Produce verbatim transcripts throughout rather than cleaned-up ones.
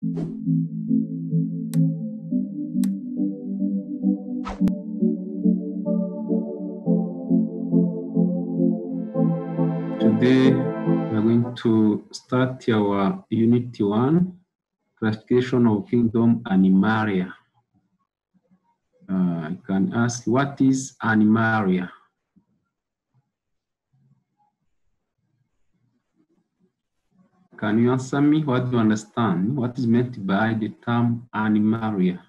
Today, we're going to start our Unit one, Classification of Kingdom Animalia. Uh, I can ask, what is Animalia? Can you answer me? What do you understand? What is meant by the term Animalia?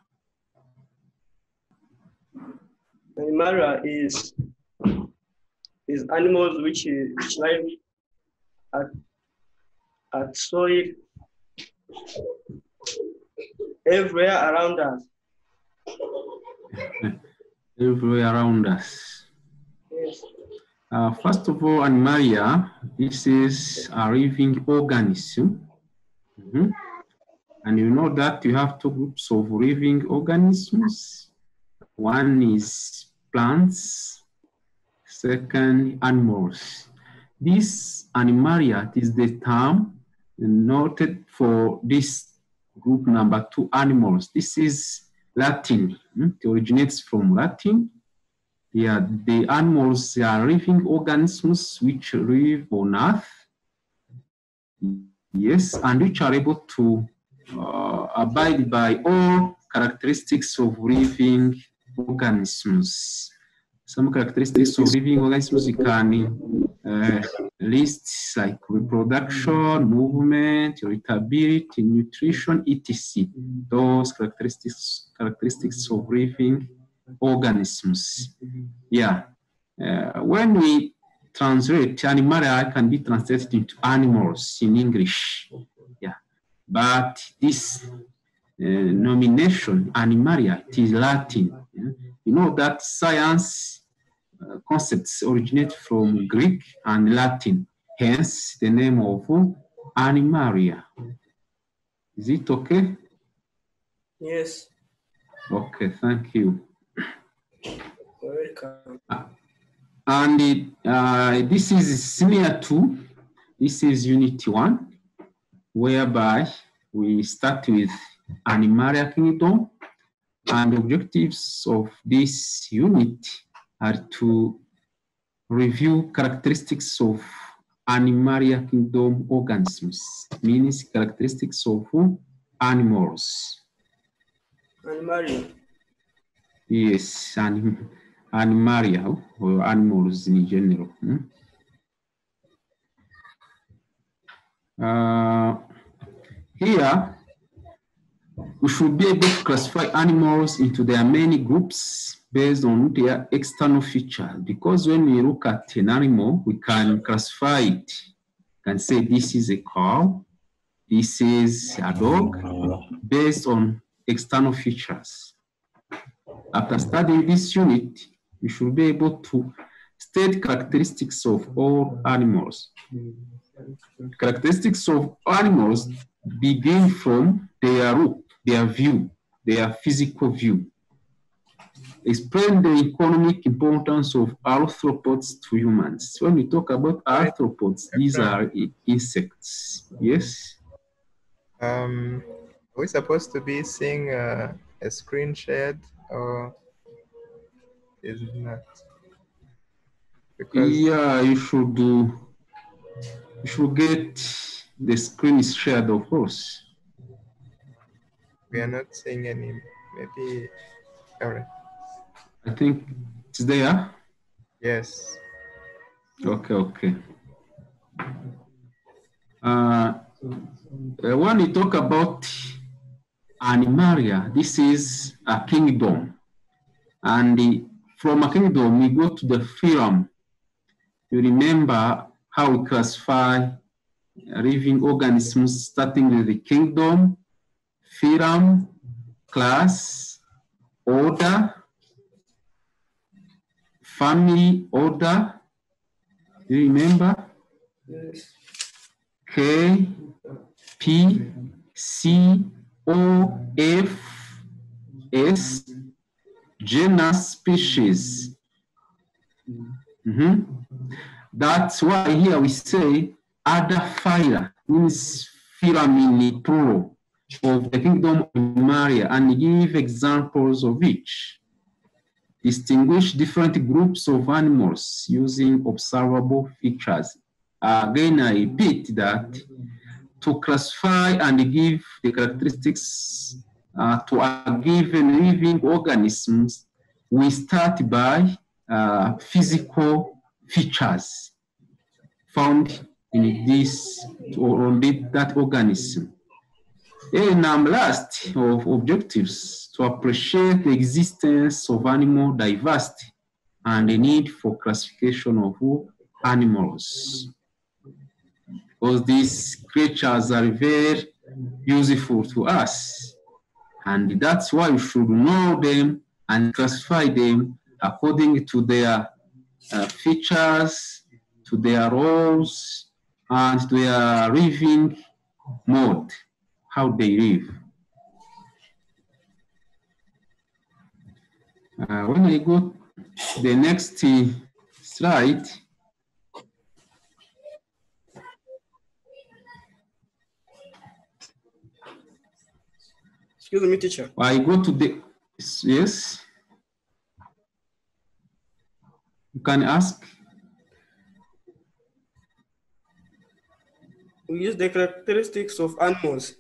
Animalia is is animals which which live at at soil everywhere around us. Everywhere around us. Yes. Uh, first of all, Animalia, this is a living organism. Mm-hmm. And you know that you have two groups of living organisms. One is plants, second, animals. This Animalia is the term noted for this group number two, animals. This is Latin. It originates from Latin. Yeah, the animals are living organisms which live on Earth. Yes, and which are able to uh, abide by all characteristics of living organisms. Some characteristics of living organisms you can uh, list, like reproduction, movement, irritability, nutrition, et cetera. Those characteristics characteristics of living organisms. Yeah. Uh, when we translate, Animalia can be translated into animals in English. Yeah. But this uh, nomination, Animalia, it is Latin. Yeah? You know that science uh, concepts originate from Greek and Latin, hence the name of Animalia. Is it okay? Yes. Okay, thank you. You're welcome. Uh, and it, uh, this is similar to, this is Unit one, whereby we start with Animalia Kingdom, and the objectives of this unit are to review characteristics of Animalia Kingdom organisms, means characteristics of animals. Animalia. Yes, anim Animalia, or animals in general. Hmm? Uh, here, we should be able to classify animals into their many groups based on their external features. Because when we look at an animal, we can classify it. We can say this is a cow, this is a dog, based on external features. After studying this unit, we should be able to state characteristics of all animals. Characteristics of animals begin from their look, their view, their physical view. Explain the economic importance of arthropods to humans. When we talk about arthropods, these are insects. Yes? Um, are we supposed to be seeing uh, a screen shared, or is it not? Because yeah, you should do. You should get the screen is shared, of course. we are not seeing any. Maybe. All right. I think it's there. Yes. Okay, okay. Uh, when we talk about Animalia, this is a kingdom. And the, from a kingdom, we go to the phylum. You remember how we classify living organisms, starting with the kingdom, phylum, class, order, family, order. Do you remember? Yes. K, P, C, O, F, S, genus, species. Mm-hmm. That's why here we say other phyla, means phylum in plural. of the kingdom of Animalia and give examples of each. Distinguish different groups of animals using observable features. Again, I repeat that to classify and give the characteristics uh, to a given living organisms, we start by uh, physical features found in this or on that organism. And um, last of objectives, to appreciate the existence of animal diversity and the need for classification of animals. Because these creatures are very useful to us. And that's why we should know them and classify them according to their uh, features, to their roles, and to their living mode, how they live. Uh, when I go to the next uh, slide, Excuse me, teacher. I go to the, yes, you can ask. We use the characteristics of animals.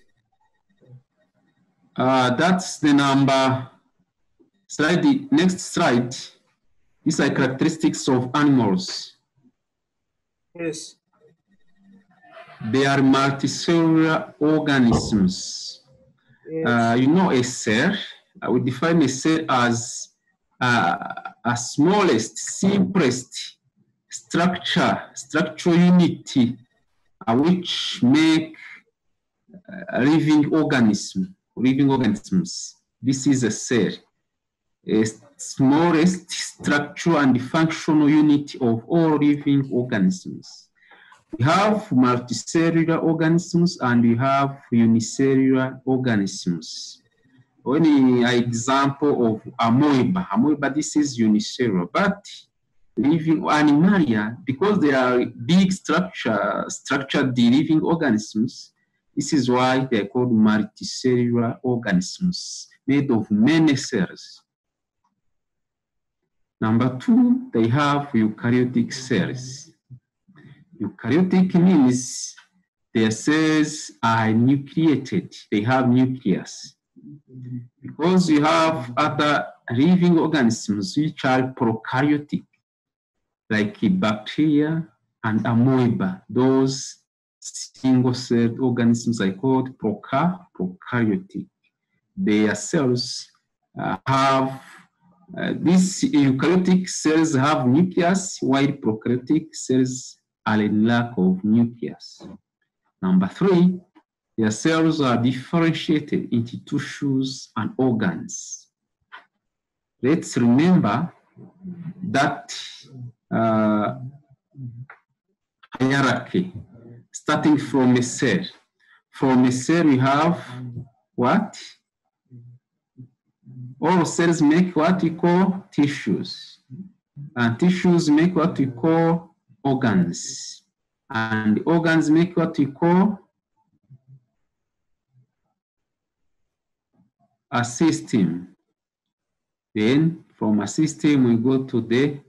Uh, that's the number, slide, the next slide. These are characteristics of animals. Yes. They are multicellular organisms. Yes. Uh, you know a cell, uh, we define a cell as uh, a smallest, simplest structure, structural unit uh, which make a living organism, living organisms. This is a cell, a smallest structural and functional unit of all living organisms. We have multicellular organisms and we have unicellular organisms. When I example of amoeba, amoeba, this is unicellular, but living animalia, because they are big structure, structured living organisms, this is why they are called multicellular organisms, made of many cells. Number two, they have eukaryotic cells. Eukaryotic means their cells are nucleated, they have nucleus. Because you have other living organisms which are prokaryotic, like bacteria and amoeba, those single-celled organisms are called proka, prokaryotic. Their cells uh, have, uh, these eukaryotic cells have nucleus, while prokaryotic cells are in lack of nucleus. Number three, their cells are differentiated into tissues and organs. Let's remember that uh, hierarchy, starting from a cell. From a cell, we have what? All cells make what we call tissues. And tissues make what we call organs. And organs make what we call a system. Then from a system, we go to the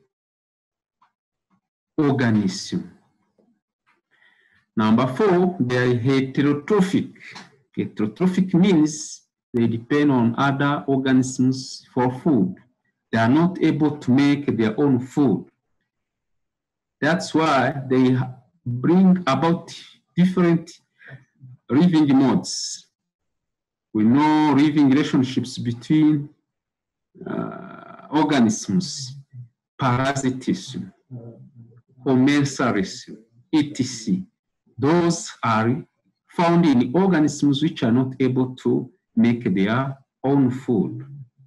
organism. Number four, they are heterotrophic. Heterotrophic means they depend on other organisms for food. They are not able to make their own food. That's why they bring about different living modes. We know living relationships between uh, organisms, parasitism, commensalism, et cetera. Those are found in organisms which are not able to make their own food.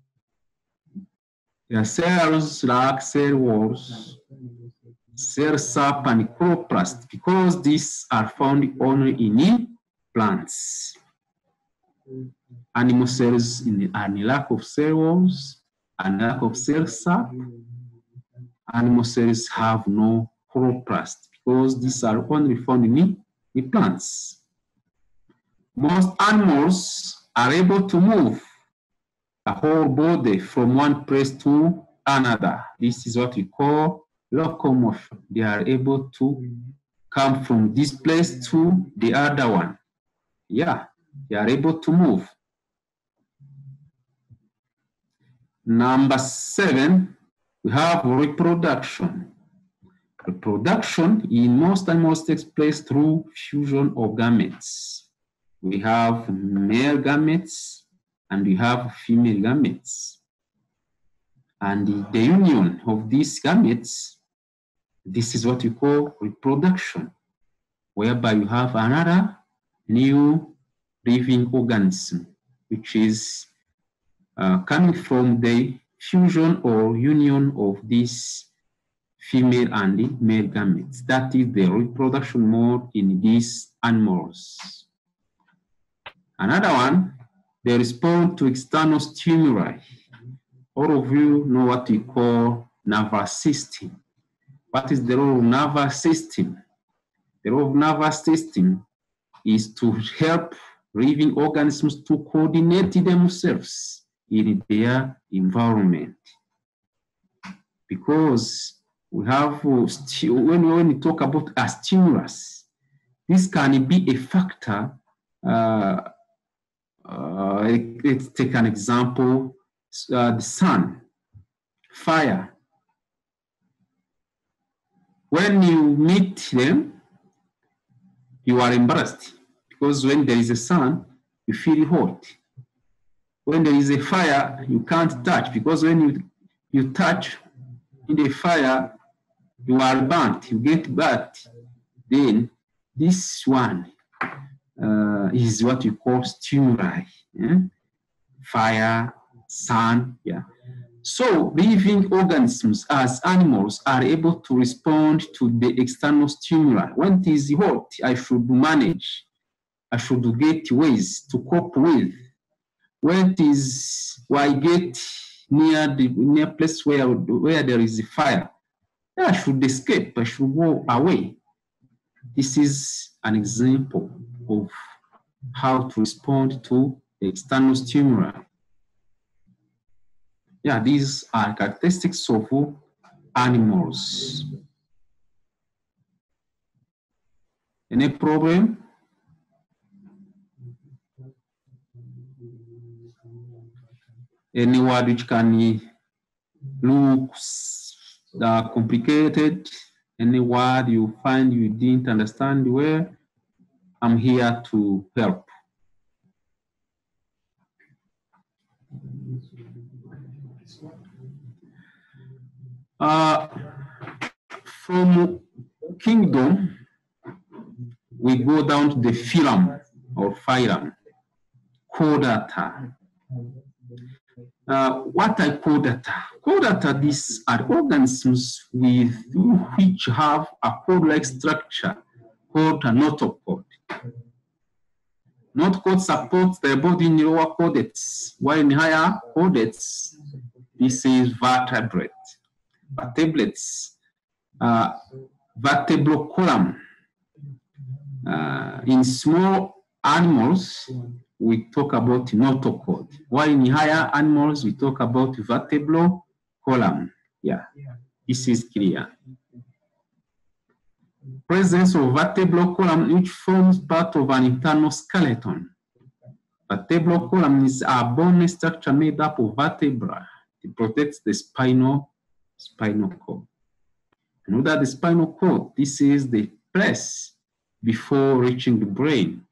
Their cells lack cell walls, cell sap, and chloroplast, because these are found only in plants. Animal cells in, are in lack of cell walls and lack of cell sap. Animal cells have no chloroplast, because these are only found in, in plants. Most animals are able to move a whole body from one place to another. This is what we call locomotion. They are able to come from this place to the other one. Yeah, they are able to move. Number seven, we have reproduction. Reproduction in most animals takes place through fusion of gametes. We have male gametes and we have female gametes. And the, the union of these gametes, this is what we call reproduction, whereby you have another new living organism, which is uh, coming from the fusion or union of these female and the male gametes. That is the reproduction mode in these animals. Another one, they respond to external stimuli. All of you know what we call nervous system. What is the role of nervous system? The role of nervous system is to help living organisms to coordinate themselves in their environment. Because we have, when, when we talk about a stimulus, this can be a factor. Uh, uh, let's take an example, uh, the sun, fire. When you meet them, you are embarrassed because when there is a sun, you feel hot. When there is a fire, you can't touch because when you, you touch in the fire, you are burnt, you get burnt. Then this one uh, is what you call stimuli. Yeah? Fire, sun, yeah. So living organisms as animals are able to respond to the external stimuli. When it is hot, I should manage. I should get ways to cope with. When it is, well, I get near the near place where, where there is a fire, I should escape, I should go away. This is an example of how to respond to the external stimuli. Yeah, these are characteristics of animals. Any problem? Any word which can look uh, complicated? Any word you find you didn't understand well? I'm here to help. Uh, from kingdom, we go down to the phylum or phylum, chordata. Uh, what I chordata? Chordata, these are organisms with which have a cord-like structure called a notochord. Notochord supports the body in lower chordates, while in higher chordates, this is vertebrate. Vertebrates, uh, vertebral column. Uh, in small animals, we talk about notochord, while in higher animals, we talk about vertebral column. Yeah, this is clear. Presence of vertebral column, which forms part of an internal skeleton. Vertebral column is a bony structure made up of vertebra. It protects the spinal spinal cord. And without the spinal cord, this is the place before reaching the brain.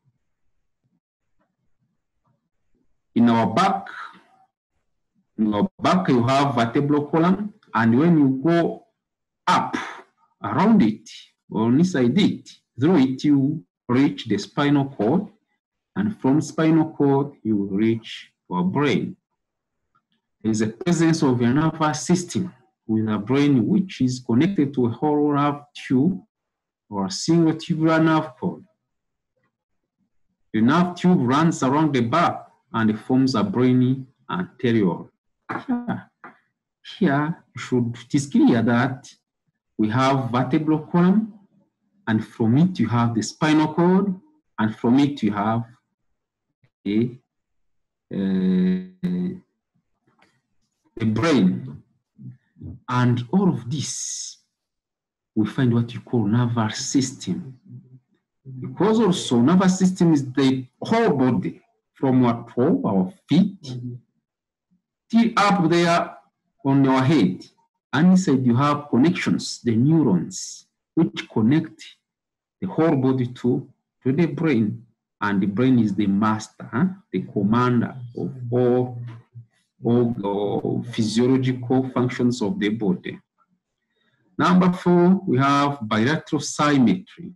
In our back, in our back you have vertebral column, and when you go up around it or inside it, through it you reach the spinal cord, and from spinal cord you will reach our brain. There is a presence of a nervous system with a brain which is connected to a whole nerve tube or a single tubular nerve cord. The nerve tube runs around the back and it forms a brainy anterior. Here, here should, it is clear that we have vertebral column, and from it you have the spinal cord, and from it you have uh, the brain. And all of this, we find what you call nervous system. Because also nervous system is the whole body, from what for our feet till up there on your head. And inside you have connections, the neurons, which connect the whole body to, to the brain. And the brain is the master, huh? The commander of all, all the physiological functions of the body. Number four, we have bilateral symmetry.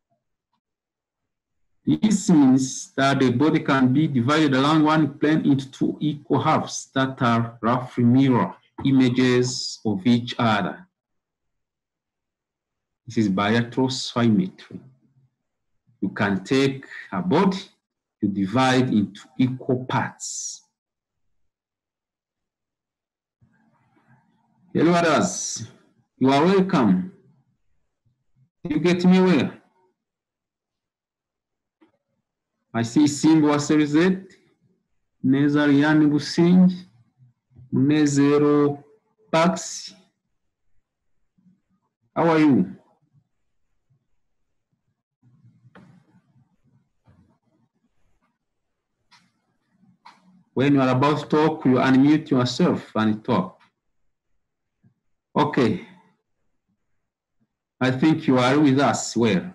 This means that the body can be divided along one plane into two equal halves that are roughly mirror images of each other. This is bilateral symmetry. You can take a body, you divide into equal parts. Hello others, you are welcome. You get me well? I see Simbo Aserizet, Nezariani Businj, Nezero Pax. How are you? When you are about to talk, you unmute yourself and talk. Okay. I think you are with us well.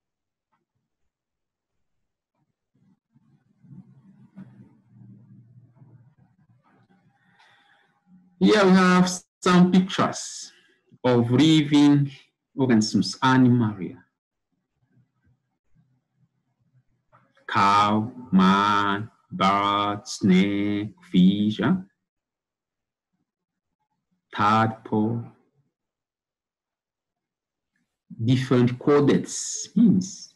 Here we have some pictures of living organisms, animalia. Cow, man, bird, snake, fish, huh? Tadpole. Different coordinates means.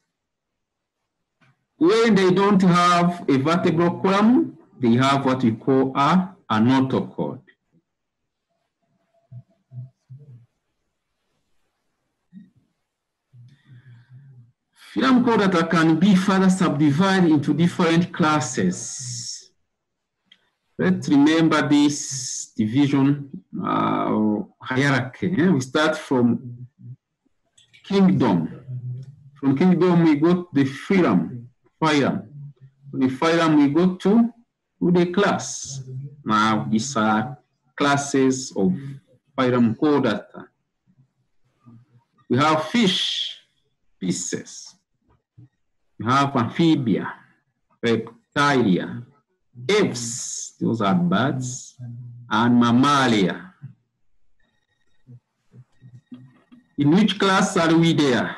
When they don't have a vertebral column, they have what we call a, a notochord. Phylum chordata can be further subdivided into different classes. Let's remember this division uh, hierarchy. Eh? We start from kingdom. From kingdom, we go to the phylum, phylum. From the phylum, we go to, to the class. Now, these are classes of phylum chordata. We have fish, pieces. We have amphibia, reptilia, apes, those are birds, and mammalia. In which class are we there?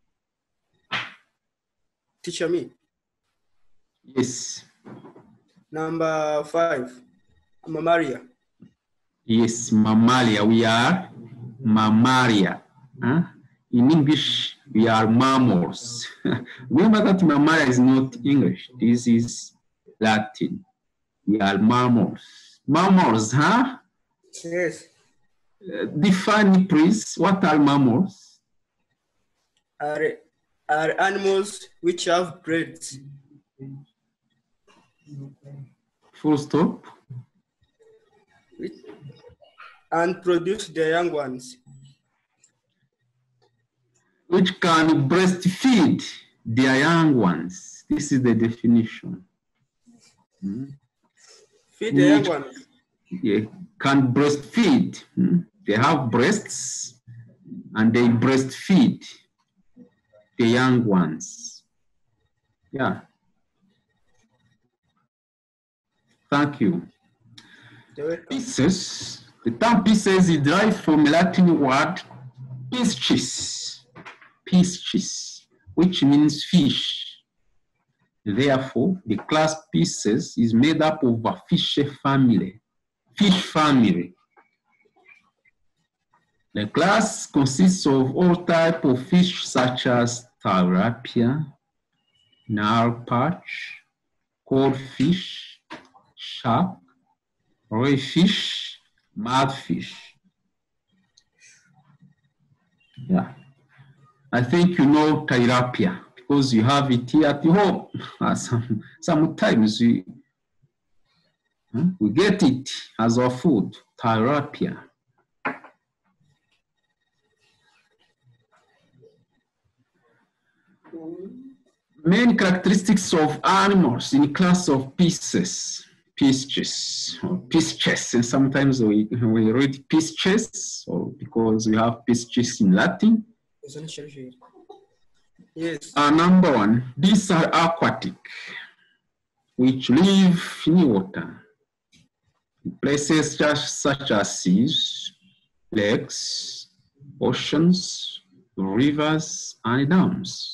Teacher me. Yes. Number five, mammalia. Yes, mammalia. We are mammalia. Huh? In English, we are mammals. Remember that mammalia is not English. This is Latin. We are mammals. Mammals, huh? Yes. Uh, define, please. What are mammals? Are, are animals which have brains. Full stop. And produce the young ones. Which can breastfeed their young ones. This is the definition. Hmm? Feed the young ones. Yeah, can breastfeed. Hmm? They have breasts and they breastfeed the young ones. Yeah. Thank you. Pieces. The term pieces is derived from a Latin word piscis. Piscis, which means fish. Therefore, the class Pisces is made up of a fish family. Fish family. The class consists of all types of fish such as tilapia, narwhal perch, codfish, shark, rayfish, mudfish. Yeah. I think you know tilapia. because you have it here at home. Some, sometimes we, we get it as our food, tilapia. Main characteristics of animals in class of Pisces, Pisces, or Pisces, and sometimes we, we read Pisces, or because we have Pisces in Latin. Yes. Uh, number one, these are aquatic, which live in water, places just such as seas, lakes, oceans, rivers, and dams.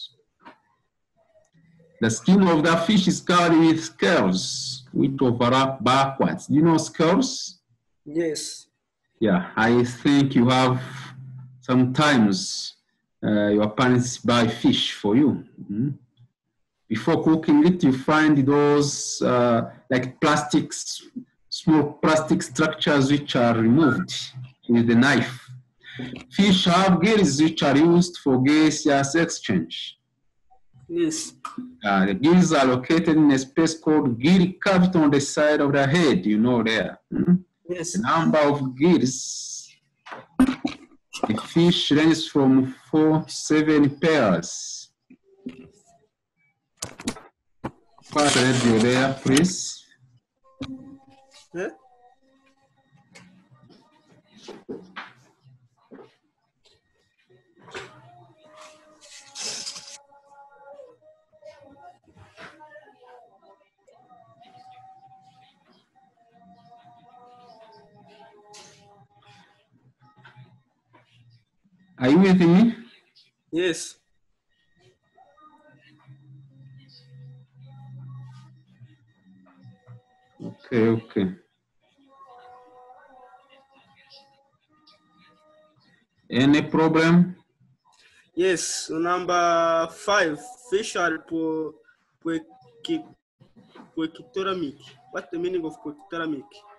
The skin of the fish is covered with scales, which overlap backwards. Do you know scales? Yes. Yeah, I think you have sometimes uh, your parents buy fish for you. Mm-hmm. Before cooking it, you find those uh, like plastics, small plastic structures which are removed with the knife. Fish have gills which are used for gaseous exchange. Yes. Uh, the gills are located in a space called gill cavity on the side of the head, you know there. Mm-hmm. Yes. The number of gills, the fish ranges from four to seven pairs. Put radio there, please. Huh? Are you with me? Yes. Okay, okay. Any problem? Yes. Number five, fish are po poikitoramic. What's the meaning of poikitoramic?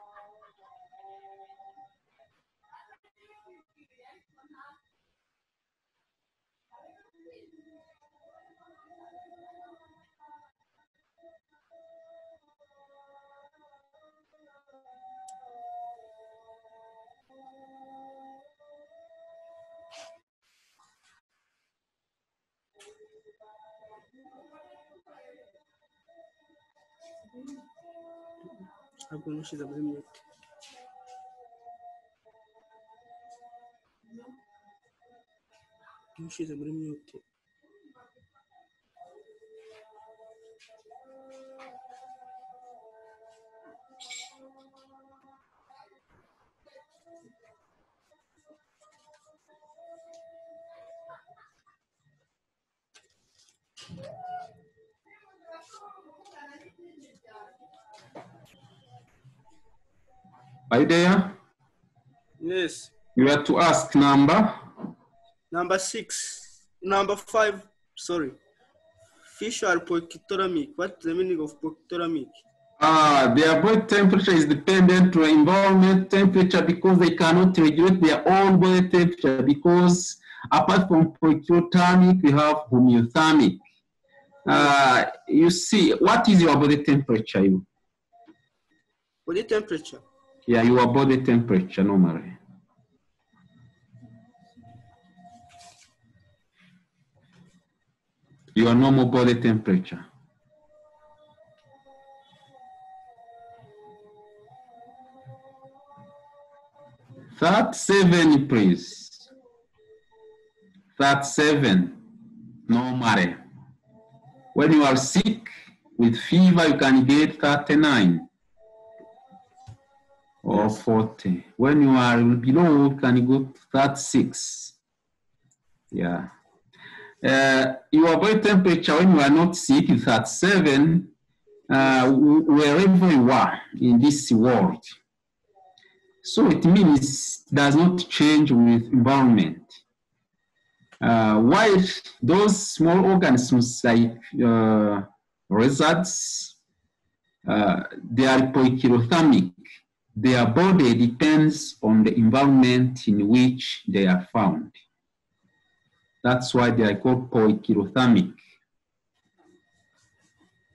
Are you there? Yes. You have to ask number. Number six. Number five. Sorry. Fish are poikitoramic. What's the meaning of poikitoramic? Ah, their body temperature is dependent to environment temperature because they cannot regulate their own body temperature, because apart from poikilothermic, we have homeothermic. Uh, you see, what is your body temperature? You? Body temperature? Yeah, your body temperature normally. Your normal body temperature. thirty-seven, please. thirty-seven, normally. When you are sick with fever, you can get thirty-nine or forty. When you are below, you can go thirty-six. Yeah. Uh, your body temperature when you are not sick is thirty-seven, uh, wherever you are in this world. So it means it does not change with environment. Uh, while those small organisms like uh, lizards, uh, they are poikilothermic. Their body depends on the environment in which they are found. That's why they are called poikilothermic.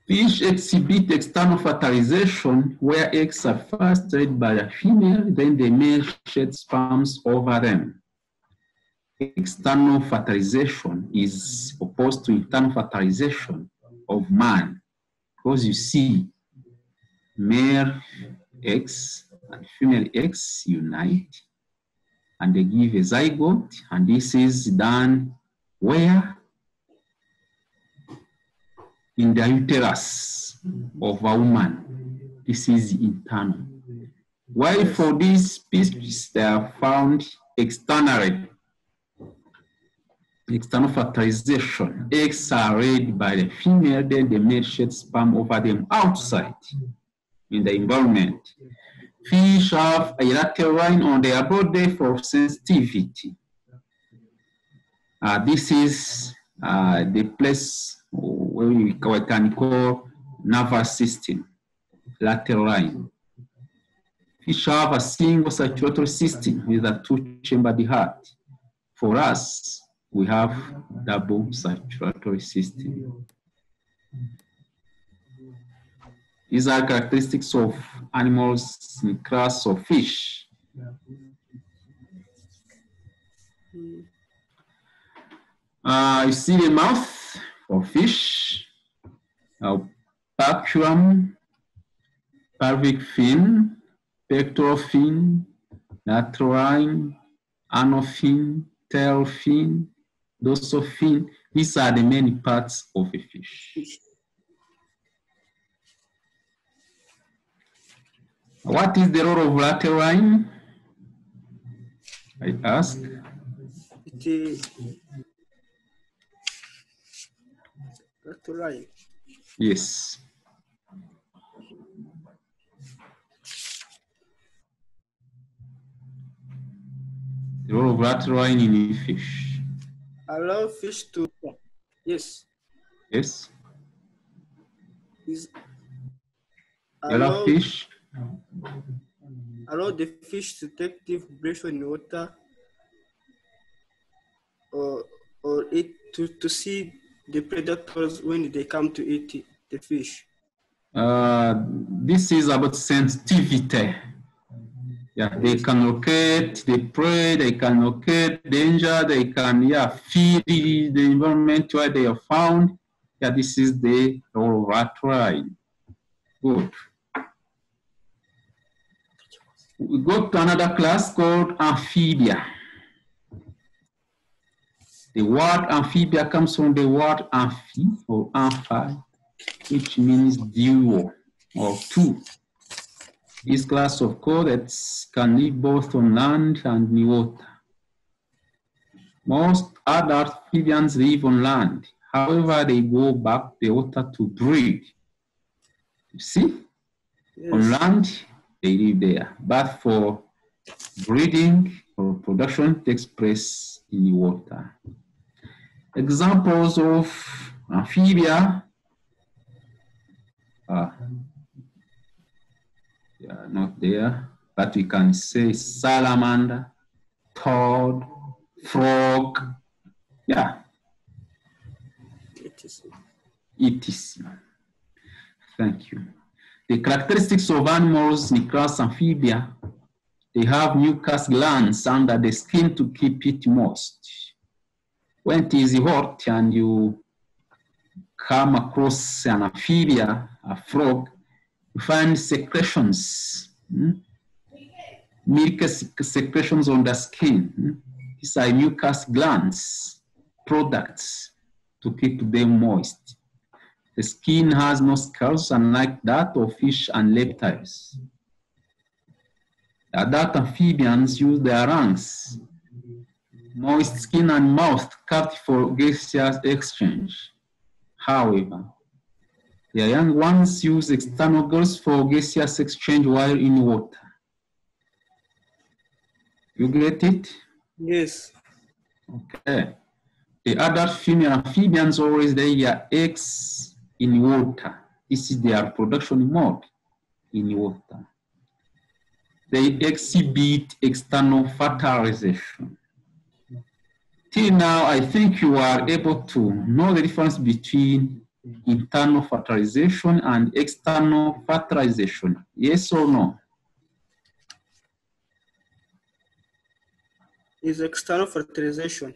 Fish exhibit external fertilization where eggs are first laid by the female, then the male sheds sperms over them. External fertilization is opposed to internal fertilization of man, because you see male eggs and female eggs unite and they give a zygote, and this is done where? In the uterus of a woman. This is internal. While for these species, they are found externally. External fertilization. Eggs are laid by the female, then the male sheds sperm over them outside in the environment. Fish have a lateral line on their body for sensitivity. Uh, this is uh, the place where we can call nervous system, lateral line. Fish have a single circulatory system with a two-chambered heart. For us, we have double circulatory system. These are characteristics of animals in class of fish. Uh, you see the mouth for fish, uh, baculum, pelvic fin, pectoral fin, lateral line, anal fin, tail fin, dorsal fin. These are the main parts of a fish. What is the role of lateral line? I ask. It is lateral line. Yes. The role of lateral line in a fish. Allow fish to, yes. Yes. Is Allow allow, fish. allow the fish to take deep breaths in water, or or eat to, to see the predators when they come to eat it, the fish. Uh, this is about sensitivity. Yeah, they can locate the prey, they can locate danger, they can yeah feed the, the environment where they are found. Yeah, this is the role of lateral line. Good. We go to another class called amphibia. The word amphibia comes from the word amphi or amphi, which means duo or two. This class of chordates can live both on land and in water. Most adult amphibians live on land. However, they go back to the water to breed. You see? Yes. On land, they live there. But for breeding or production takes place in the water. Examples of amphibia are yeah, not there, but we can say salamander, toad, frog, yeah, et cetera. Thank you. The characteristics of animals in class amphibia, they have mucus glands under the skin to keep it moist. When it is hot and you come across an amphibia, a frog, you find secretions, hmm? milk secretions on the skin. Hmm? These are mucus glands, products to keep them moist. The skin has no scales, unlike that of fish and reptiles. Adult amphibians use their lungs, moist skin and mouth carved for gaseous exchange. However, their young ones use external gills for gaseous exchange while in water. You get it? Yes. Okay. The adult female amphibians always lay their eggs in water. This is their reproduction mode in water. They exhibit external fertilization. Till now, I think you are able to know the difference between internal fertilization and external fertilization? Yes or no? Is external fertilization.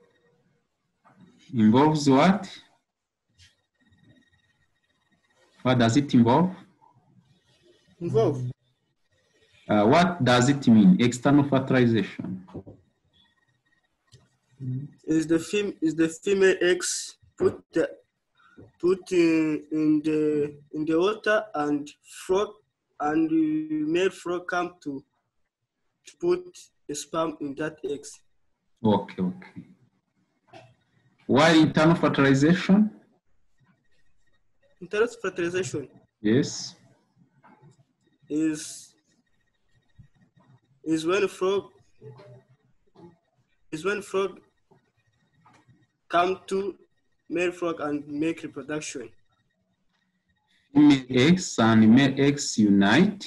Involves what? What does it involve? Involve. Uh, what does it mean, external fertilization? Is the fem is the female eggs put the put in, in the in the water and frog and the male frog come to, to put the sperm in that eggs. Okay, okay. Why internal fertilization? Internal fertilization Yes. is is when frog is when frog come to male frog and make reproduction. Female eggs and male eggs unite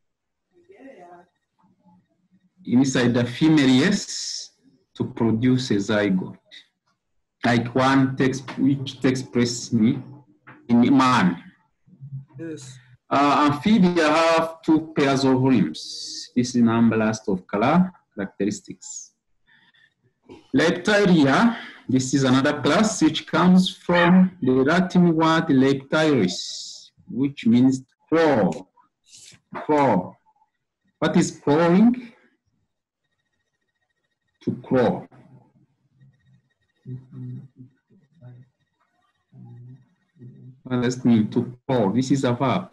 inside the female yes to produce a zygote, like one takes which takes place in, in man. Yes. Uh, amphibia have two pairs of limbs. This is number last of color characteristics. Leptilia, this is another class which comes from the Latin word leptilis, which means crawl. Crawl. What is crawling? To crawl. What does it mean to crawl? This is a verb.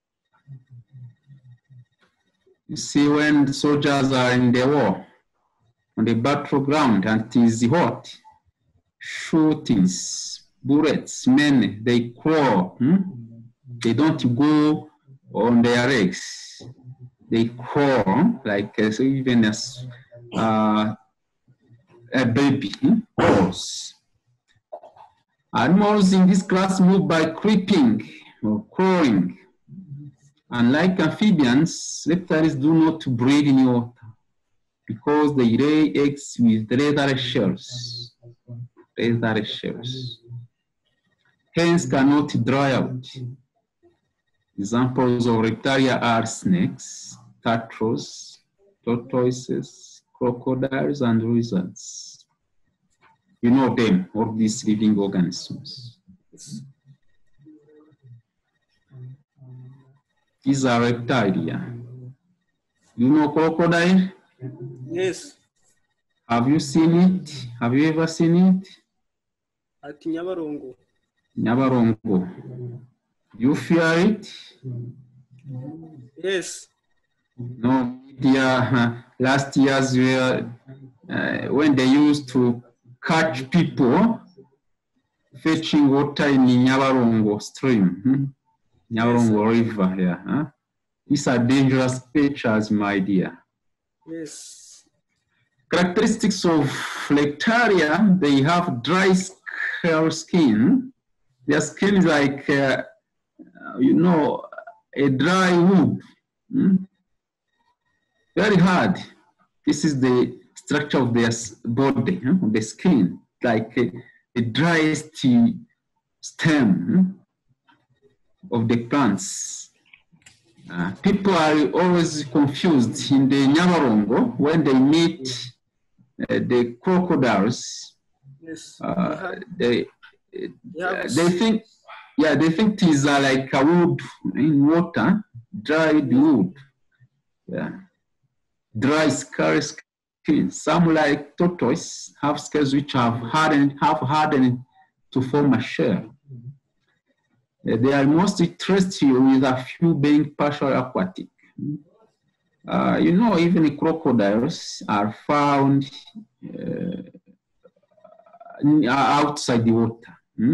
You see, when soldiers are in the war, on the battleground, and it is hot, shootings, bullets, men, they crawl. Hmm? They don't go on their legs. They crawl, like uh, so even as uh, a baby hmm? crawls. Animals in this class move by creeping or crawling. Unlike amphibians, reptiles do not breathe in water because they lay eggs with leather shells. Leather shells. Hence cannot dry out. Examples of reptilia are snakes, turtles, tortoises, crocodiles, and lizards. You know them, all these living organisms. These are reptilia. You know crocodile? Yes. Have you seen it? Have you ever seen it? At Nyabarongo. Nyabarongo. You fear it? Yes. No, media last years were uh, when they used to catch people fetching water in Nyabarongo stream. Hmm? Nyabarongo River here. Huh? These are dangerous creatures, my dear. Yes. Characteristics of Leptaria, they have dry scale skin. Their skin is like, uh, you know, a dry wood. Hmm? Very hard. This is the structure of their body, huh? The skin, like a, a dry stem hmm? of the plants. Uh, people are always confused in the Nyabarongo when they meet uh, the crocodiles. Yes. Uh, they, Yeah. uh, they think, yeah, they think it is uh, like a wood in water, dried wood. Yeah. Dry scale skin. Some like tortoise have scales which have hardened, have hardened to form a shell. They are mostly terrestrial, with a few being partially aquatic. Uh, you know, even crocodiles are found uh, outside the water. Hmm?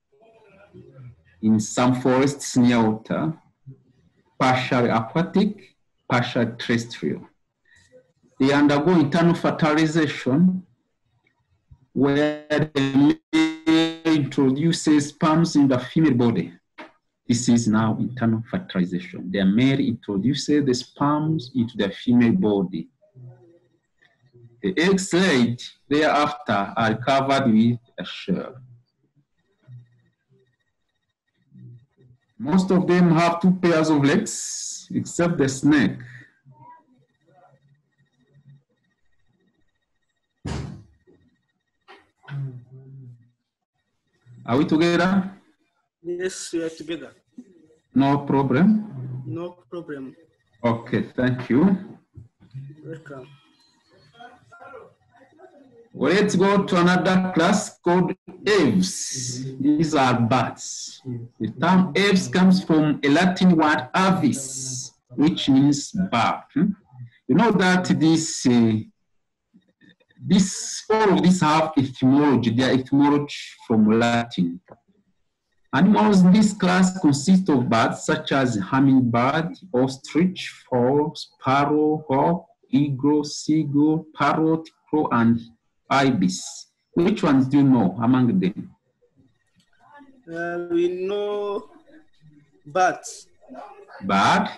In some forests near water, partially aquatic, partially terrestrial. They undergo internal fertilization, where the male introduces sperms in the female body. This is now internal fertilization. The male introduces the sperms into the female body. The eggs laid thereafter are covered with a shell. Most of them have two pairs of legs, except the snake. Are we together? Yes, we are together. No problem. No problem. Okay, thank you. Welcome. Well, let's go to another class called aves. These are birds. The term aves comes from a Latin word avis, which means bird. You know that this, uh, this all of these have etymology. They are etymology from Latin. Animals in this class consist of birds such as hummingbird, ostrich, fowl, sparrow, hawk, eagle, seagull, parrot, crow, and ibis. Which ones do you know among them? Uh, we know bats. Bird,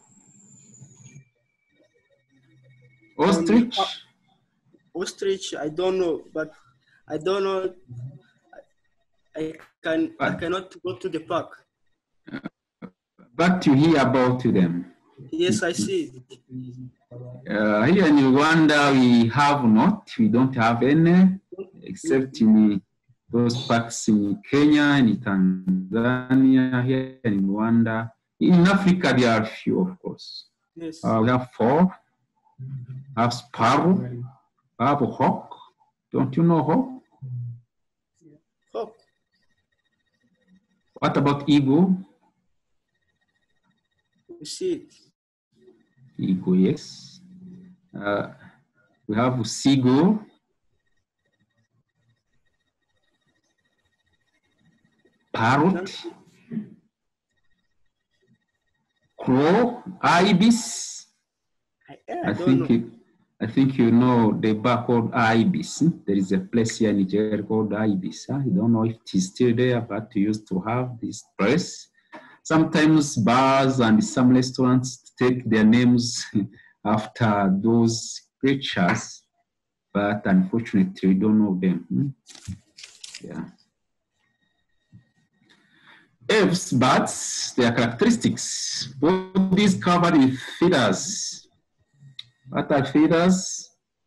ostrich, Um, ostrich, I don't know, but I don't know. I can I cannot go to the park. but you hear about them. Yes, I see. Uh, here in Rwanda, we have not, we don't have any, except in those parks in Kenya, in Tanzania, here in Rwanda. In Africa, there are a few, of course. Yes. Uh, we have four, have sparrow, have hawk. Don't you know hawk? Hawk. What about eagle? You see it. Eagle, yes. Uh, we have seagull. Parrot. Crow. Ibis. I, I I don't think know. it, I think you know the bird called ibis. There is a place here in Nigeria called ibis. I don't know if it is still there, but we used to have this place. Sometimes bars and some restaurants take their names after those creatures, but unfortunately we don't know them. Hmm? Yeah. Aves, birds, their characteristics. Bodies covered with feathers. What are feathers?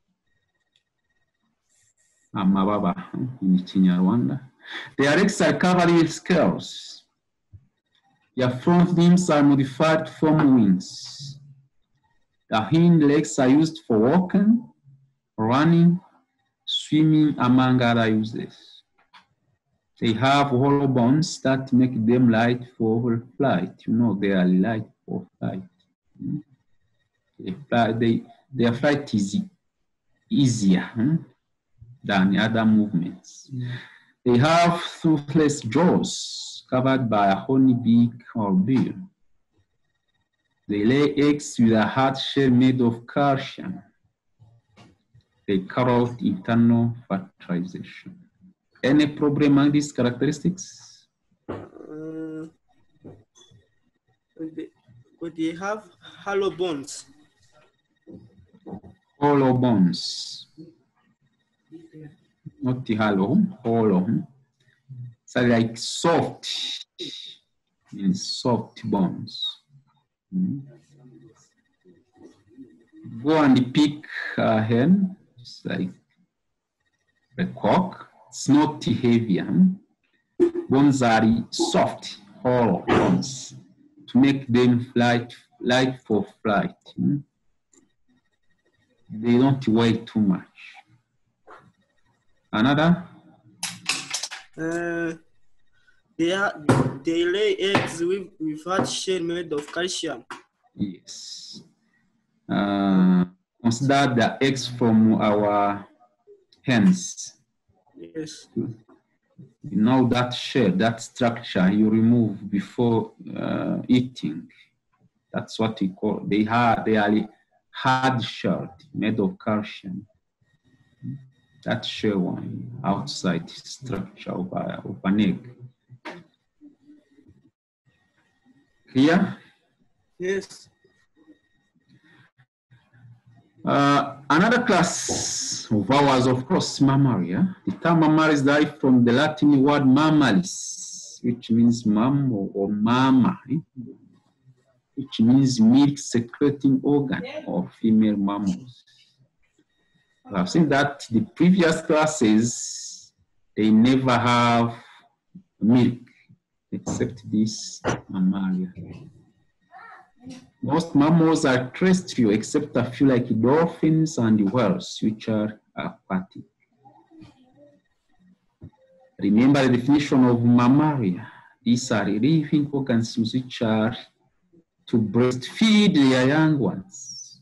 Amababa in Kinyarwanda. Their legs are covered with scales. Their front limbs are modified from wings. The hind legs are used for walking, running, swimming, among other uses. They have hollow bones that make them light for flight. You know, they are light for flight. They fly, they, their flight is easier hmm, than other movements. They have toothless jaws covered by a horny beak or bill. They lay eggs with a hard shell made of calcium. They carry out internal fertilization. Any problem on these characteristics? Uh, they, but they have hollow bones. Hollow bones. Not the hollow, hollow. So like soft, in soft bones. Mm. Go and pick a hen, it's like a cock. It's not heavy. Huh? Bones are soft, hollow bones to make them light, light for flight. Hmm? They don't weigh too much. Another? Uh, they are they lay eggs with with hard shell made of calcium. Yes. Uh, consider the eggs from our hens. Yes. You know that shell, that structure you remove before uh, eating. That's what we call, they are, they are hard shell made of calcium. That shell one outside structure of, a, of an egg. Clear? Yes. Uh, another class of ours, of course, mammalia. The term mammalia is derived from the Latin word mammalis, which means mom or, or mama, eh? which means milk secreting organ or female mammals. I've seen that the previous classes, they never have milk except this mammalia. Most mammals are terrestrial except a few like dolphins and whales, which are aquatic. Remember the definition of mammalia. These are living organisms which are to breastfeed their young ones.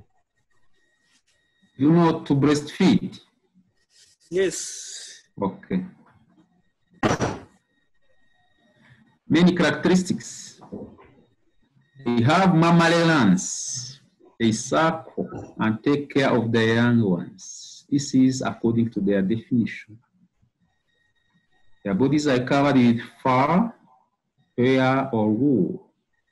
You know to breastfeed? Yes. Okay. Many characteristics. They have mammary glands. They suckle and take care of their young ones. This is according to their definition. Their bodies are covered with fur, hair, or wool.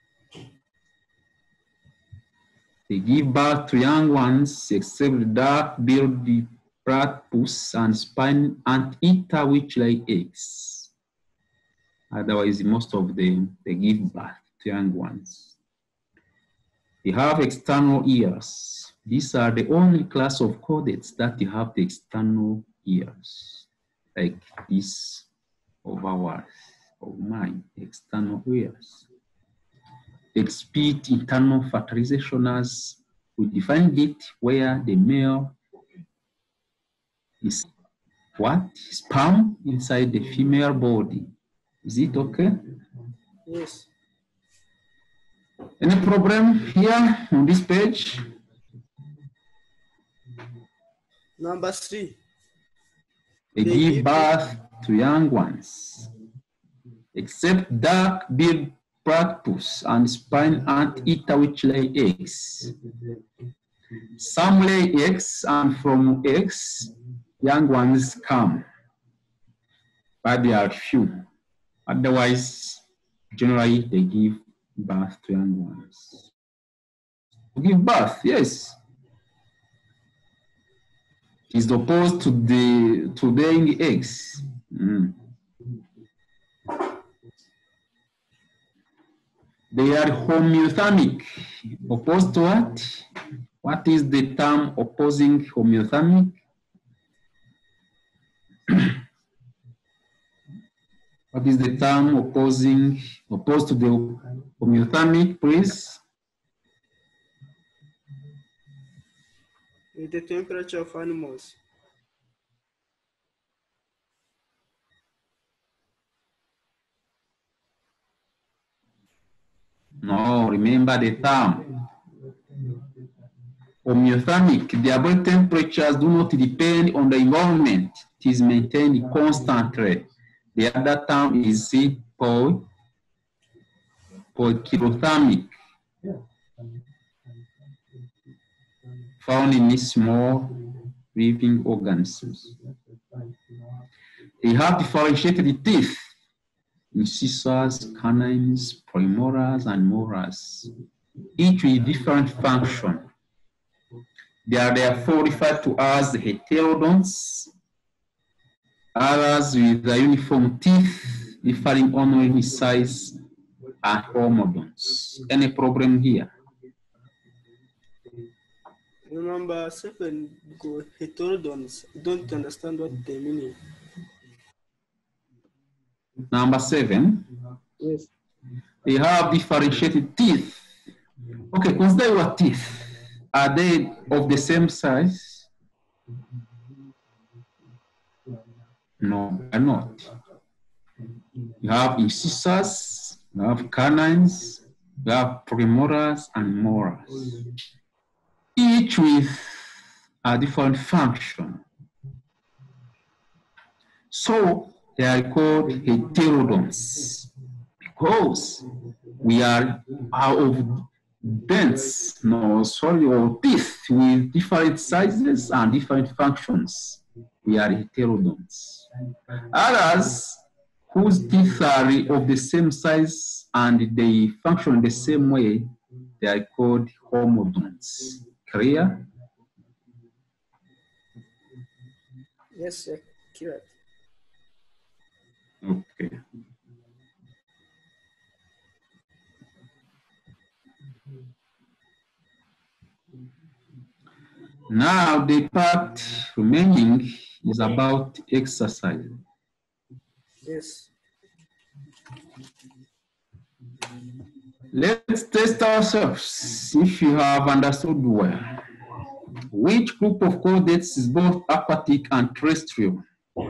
They give birth to young ones, except the dark-billed platypus and spine anteater, which lay eggs. Otherwise, most of them, they give birth to young ones. They have external ears. These are the only class of chordates that have the external ears, like this of ours, of mine, external ears. They exhibit internal fertilization as we defined it, where the male is what? Sperm inside the female body. Is it okay? Yes. Any problem here on this page? Number three. They, they give birth to young ones, except dark-billed platypus and spine anteater, which lay eggs. Some lay eggs, and from eggs, young ones come, but they are few. Otherwise, generally, they give birth to young ones. Give birth, yes. It is opposed to the to laying eggs. Mm. They are homeothermic. Opposed to what? What is the term opposing homeothermic? What is the term opposing, opposed to the homeothermic, please? The temperature of animals. No, remember the term. Homeothermic, the body temperatures do not depend on the environment. It is maintained constantly. The other term is po, poikilothermic, found in small living organisms. They have differentiated teeth, incisors, canines, premolars, and molars, each with different function. They are therefore referred to as heterodonts, others with the uniform teeth differing only in size and homodonts. Any problem here? Number seven, go heterodonts. Don't understand what they mean. Number seven. Yes. They have differentiated teeth. Okay, consider your teeth. Are they of the same size? No, they're not. You have incisors, you have canines, you have premolars and molars, each with a different function. So they are called heterodonts because we are out of dents, no, sorry, or teeth with different sizes and different functions. We are heterodonts. Others whose teeth are of the same size and they function the same way, they are called homodonts. Clear? Yes, sir. Correct. Okay. Now the part remaining is about exercise. Yes. Let's test ourselves if you have understood well. Which group of chordates is both aquatic and terrestrial?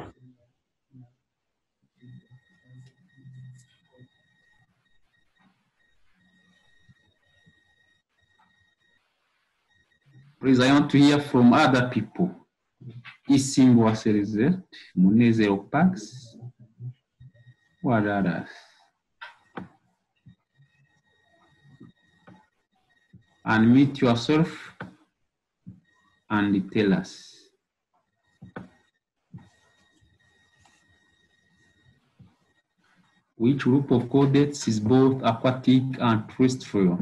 Please, I want to hear from other people. Isimbo Aserizet, Munezero Pax. What others? Unmute yourself and tell us. Which group of chordates is both aquatic and terrestrial?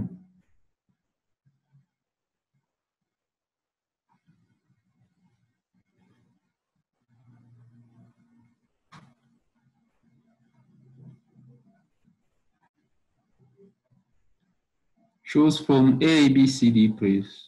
Choose from A, B, C, D, please.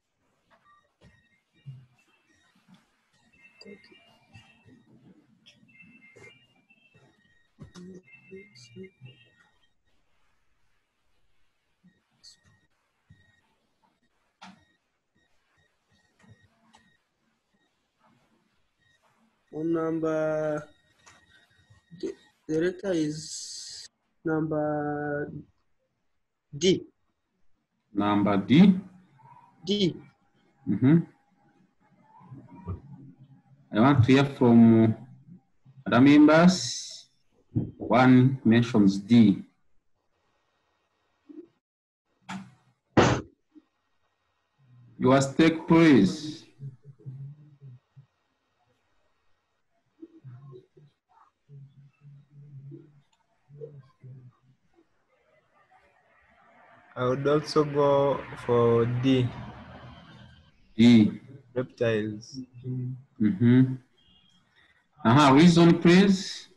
On number, the, the letter is number D. Number D. D. Mm-hmm. I want to hear from other members. One mentions D. Your stake, please. I would also go for D. D. Reptiles. Mm-hmm. Uh-huh. Reason, please.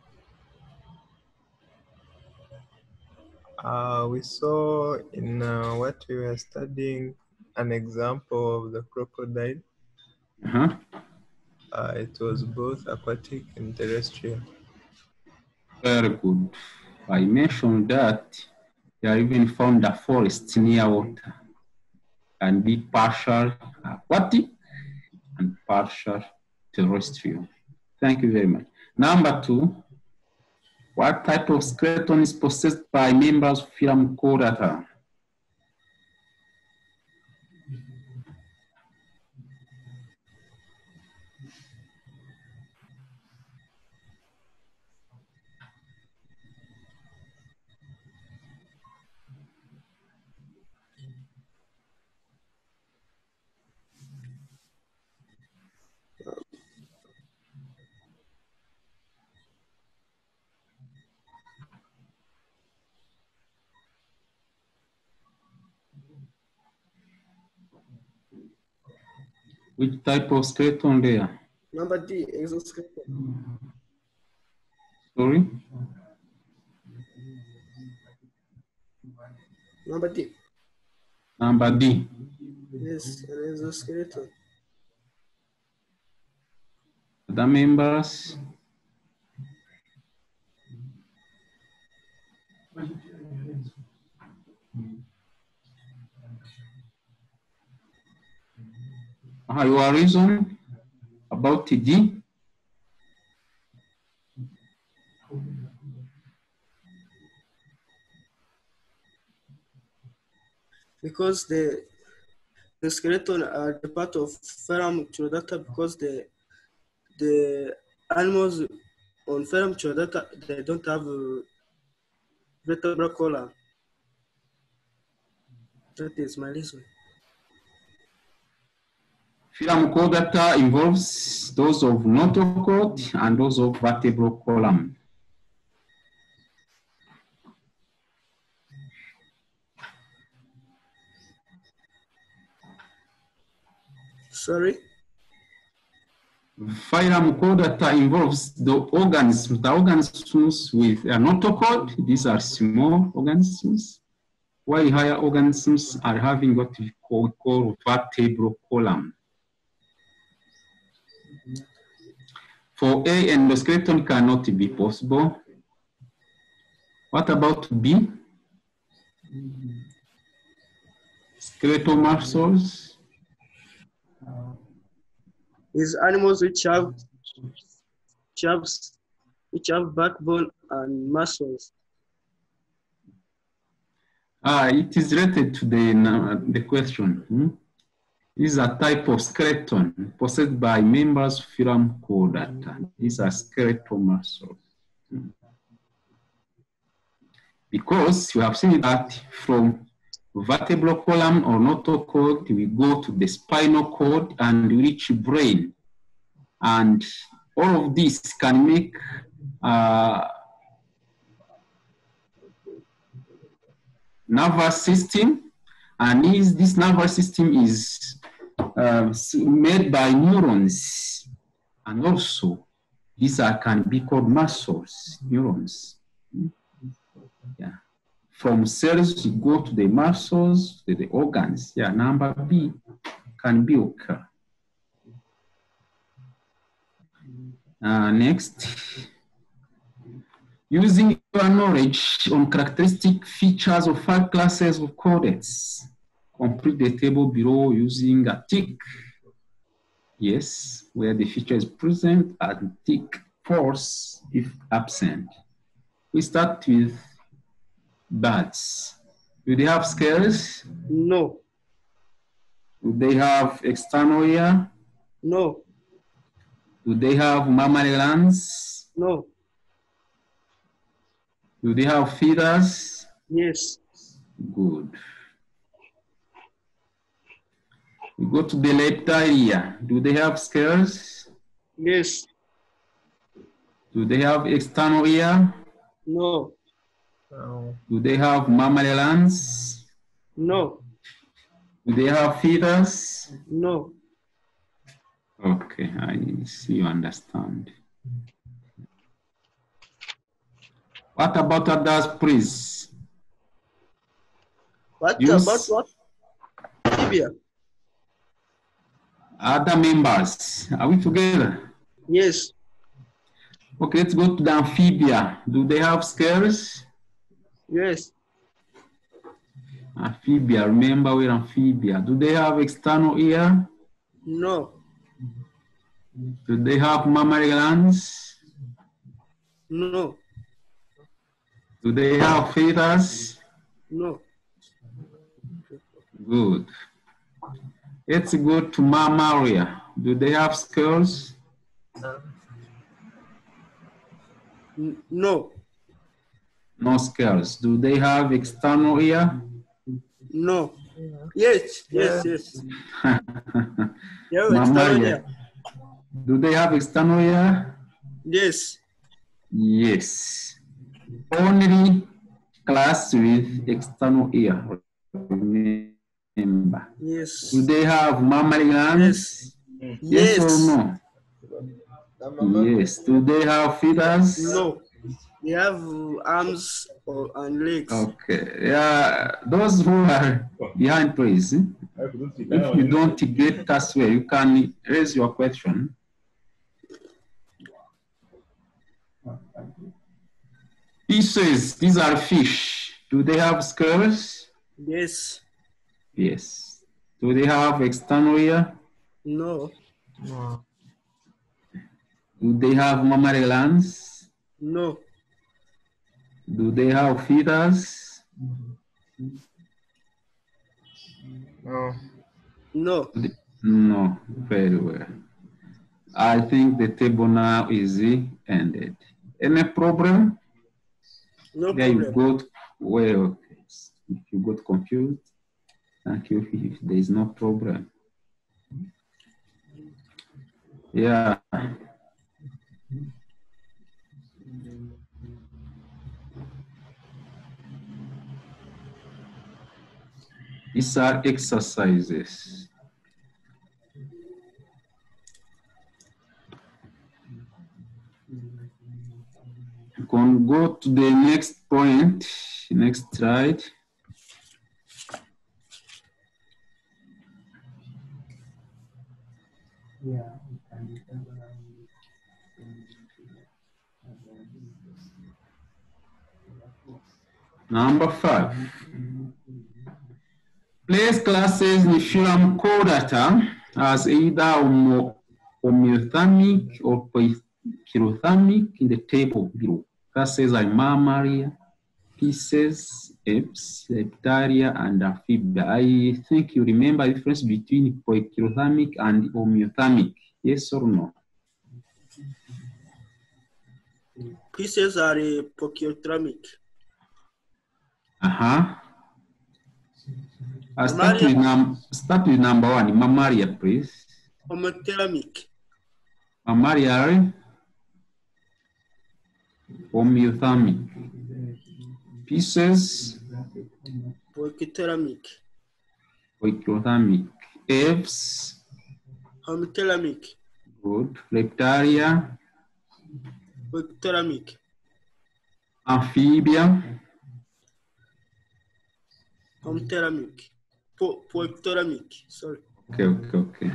Uh, we saw in uh, what we were studying an example of the crocodile. Uh-huh. Uh, it was both aquatic and terrestrial. Very good. I mentioned that they are even found a forest near water and be partial aquatic and partial terrestrial. Thank you very much. Number two, what type of skeleton is possessed by members of phylum Chordata? Which type of skeleton there? Number D, exoskeleton. Sorry? Number D. Number D. Yes, an exoskeleton. Other members? Uh, your reason about T D? Because the the skeleton are the part of phylum Chordata, because the the animals on phylum Chordata, they don't have a vertebral column. That is my reason. Phylum Chordata involves those of notochord and those of vertebral column. Sorry? Phylum Chordata involves the organisms, the organisms with a notochord. These are small organisms, while higher organisms are having what we call, call vertebral column. For A, endoskeleton cannot be possible. What about B? Skeletal muscles. Is animals which have which have which have backbone and muscles. Ah, it is related to the uh, the question. Hmm? This is a type of skeleton possessed by members of phylum Chordata. These are skeletal muscles. Hmm. Because you have seen that from vertebral column or notochord, we go to the spinal cord and reach brain. And all of this can make uh, nervous system, and is, this nervous system is uh, made by neurons, and also these are, can be called muscles, neurons. Yeah. From cells, you go to the muscles, to the organs. Yeah, number B can be occur. Uh, next, using your knowledge on characteristic features of five classes of chordates, complete the table below using a tick. Yes, where the feature is present, and tick false if absent. We start with birds. Do they have scales? No. Do they have external ear? No. Do they have mammary glands? No. Do they have feathers? Yes. Good. We go to the reptile ear. Do they have scales? Yes. Do they have external ear? No. No. Do they have mammary glands? No. Do they have feathers? No. Okay, I see you understand. What about others, please? What Use about what? Tibia. other members. Are we together? Yes. Okay, let's go to the amphibia. Do they have scales? Yes. Amphibia, remember we're amphibia. Do they have external ear? No. Do they have mammary glands? No. Do they have feathers? No. Good. Let's go to mammalia. Do they have scales? N- No. No scales. Do they have external ear? No. Yes. Yes. Yes. Yeah. Mammalia. Do they have external ear? Yes. Yes. Only class with external ear. Remember. Yes. Do they have mammary glands? Yes. Yes, Yes. or no? Yes. Do they have feathers? No. They have arms or and legs. Okay. Yeah. Those who are behind, please. If you don't get us well, you can raise your question. Fishes, these are fish. Do they have scales? Yes. Yes. Do they have external ear? No. No. Do they have mammary glands? No. Do they have feathers? No. No. No. Very well. I think the table now is ended. Any problem? No There you problem. got, well, if you got confused, thank you. If there is no problem. Yeah. These are exercises. You can go to the next point, next slide. Number five. Place classes in film co-data as either homo homeothermic or poikilothermic in the table below. Classes are mammalia, Pisces, apes, Leptaria, and amphibia. I think you remember the difference between poikilothermic and homeothermic. Yes or no? Pieces are uh, poikilothermic. Uh-huh. I'll start with, num start with number one, mammalia, please. Homeothermic. Mammalia, homeothermic. Pieces, Poikilothermic. poikilothermic. Apes, Homeothermic. good. Reptalia, Poikilothermic. amphibia, Homeothermic. Po Poikilothermic. Sorry. okay, okay, okay.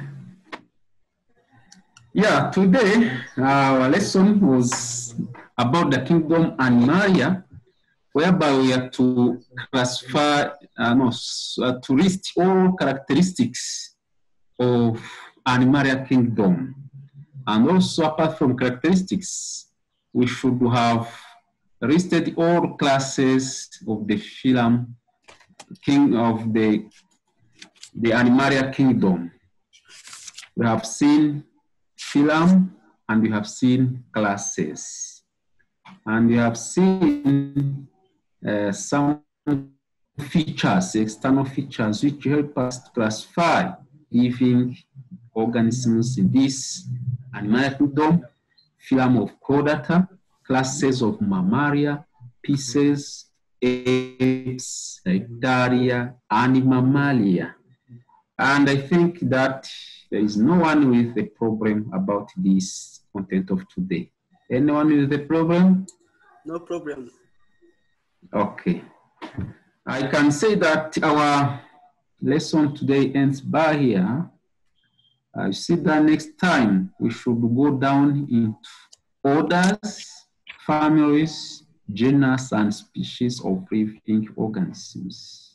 Yeah, today our lesson was about the kingdom Animalia, whereby we are to classify, uh, no, uh, to list all characteristics of Animalia kingdom. And also, apart from characteristics, we should have listed all classes of the phylum king of the, the Animalia kingdom. We have seen phylum and we have seen classes. And we have seen uh, some features, external features, which help us to classify living organisms in this Animalia kingdom, phylum of Chordata, classes of Mammalia, Pisces, apes, Reptaria, and Mammalia. And I think that there is no one with a problem about this content of today. Anyone with a problem? No problem. Okay. I can say that our lesson today ends by here. I see that next time we should go down into orders, families, genus, and species of living organisms.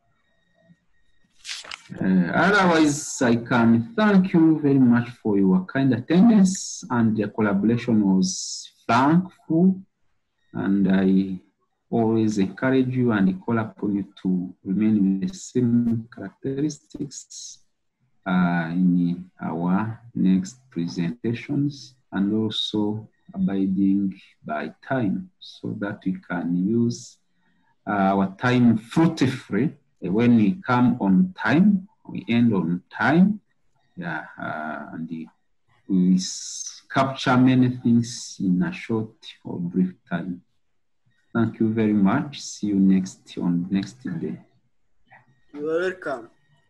Uh, otherwise, I can thank you very much for your kind attendance, and the collaboration was thankful, and I always encourage you and call upon you to remain with the same characteristics uh, in our next presentations, and also abiding by time so that we can use our time fruitfully. When we come on time, we end on time, yeah, uh, and we capture many things in a short or brief time. Thank you very much. See you next on next day. You are welcome.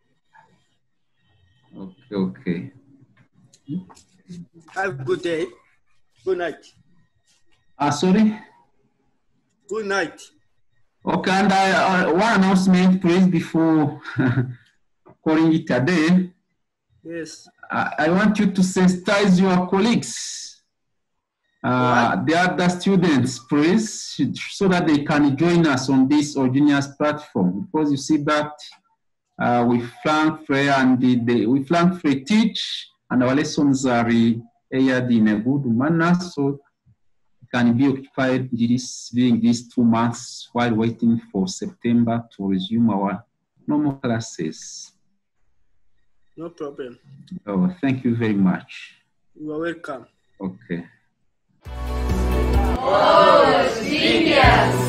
Okay, okay. Have a good day. Good night. Ah, sorry? Good night. Okay, and I, uh, one announcement, please, before calling it a day. Yes. I, I want you to sensitize your colleagues, uh, the other students, please, so that they can join us on this Originius platform. Because you see that uh, we frankly and the, the, we frankly teach, and our lessons are aired in a good manner, so can be occupied this, during these two months while waiting for September to resume our normal classes. No problem. Oh, thank you very much. You are welcome. Okay. Oh, genius!